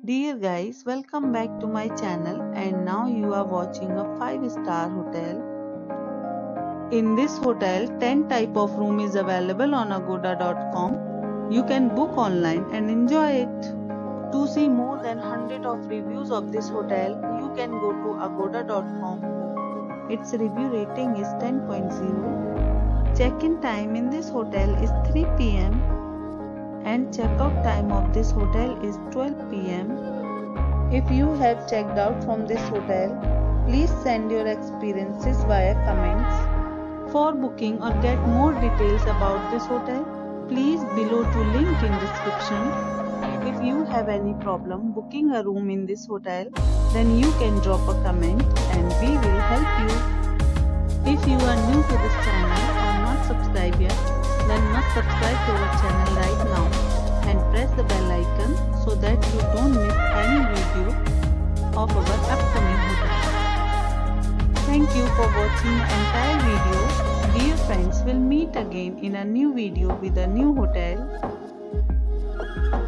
Dear guys, welcome back to my channel and now you are watching a 5-star hotel. In this hotel, 10 type of room is available on agoda.com. You can book online and enjoy it. To see more than 100 of reviews of this hotel, you can go to agoda.com. Its review rating is 10.0. Check-in time in this hotel is 3 p.m. and check-out time of this hotel is 12 p.m. If you have checked out from this hotel, please send your experiences via comments. For booking or get more details about this hotel, please below to link in description. If you have any problem booking a room in this hotel, then you can drop a comment and we will help you. If you are new to this channel or not subscribed yet, then must subscribe to our channel right now and press the bell icon so that you don't miss any video of our upcoming hotel. Thank you for watching the entire video. Dear friends, we'll meet again in a new video with a new hotel.